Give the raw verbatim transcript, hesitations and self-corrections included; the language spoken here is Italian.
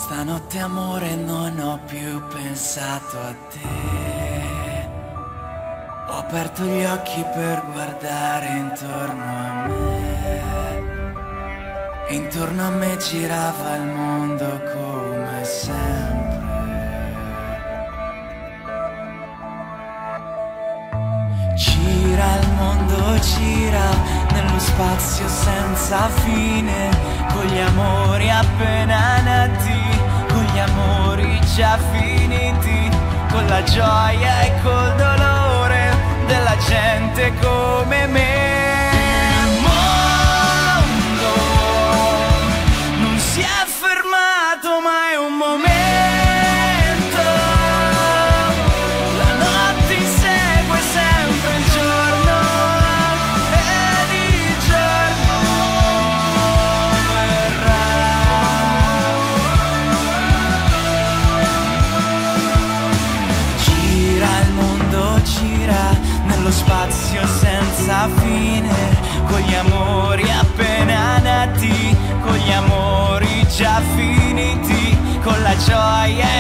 Stanotte amore non ho più pensato a te. Ho aperto gli occhi per guardare intorno a me. E intorno a me girava il mondo come sempre. Gira il mondo, gira nello spazio senza fine, con gli amori appena nati, con gli amori già finiti, con la gioia e col dolore della gente come me. Il mondo non si è fermato mai un momento. La notte insegue sempre il giorno ed il giorno verrà. Gira il mondo, gira nello spazio senza fine, con gli amori appena nati, con gli amori già finiti, con la gioia